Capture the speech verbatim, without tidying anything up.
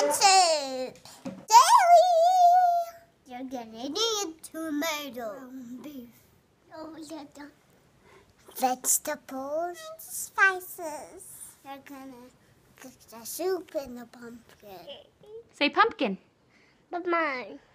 soup. Dairy. You're gonna need tomato. Beef. Oh, yeah. Vegetables, spices. You're gonna cook the soup in the pumpkin. Say pumpkin. But mine.